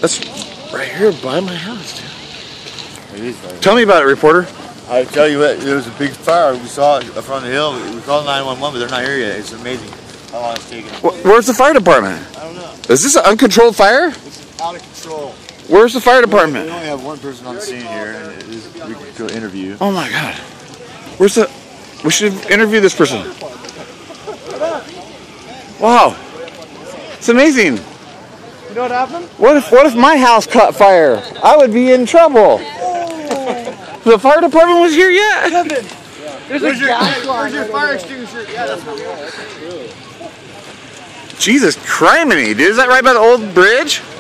That's right here by my house, dude. It is right. Tell me about it, reporter. I tell you what, there was a big fire. We saw it up on the hill. We called 911, but they're not here yet. It's amazing how long it's taking. Where's the fire department? I don't know. Is this an uncontrolled fire? This is out of control. Where's the fire department? We only have one person on the scene here, and we could go interview. Oh my God. Where's the... We should interview this person. Wow. It's amazing. You know what happened? What if my house caught fire? I would be in trouble. The fire department was here yet? Kevin, there's a gas line. Where's your fire extinguisher? Yeah, that's not Jesus criminy, dude. Is that right by the old bridge?